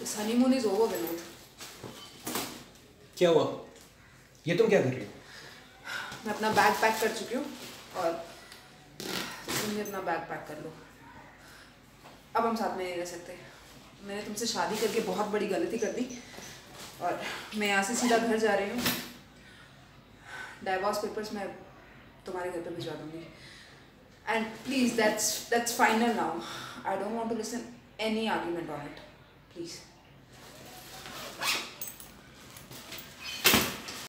This honeymoon is over, Vinod. क्या हुआ? ये तुम क्या कर रही हो? मैं अपना बैग पैक कर चुकी हूँ और तुम भी अपना बैग पैक कर लो. अब हम साथ में नहीं रह सकते. मैंने तुमसे शादी करके बहुत बड़ी गलती कर दी और मैं यहाँ से सीधा घर जा रही हूँ. डाइवोर्स पेपर्स मैं तुम्हारे घर पे भिजवा दूँगी. And please, that's final now. I don't want to listen any argument on it. Please.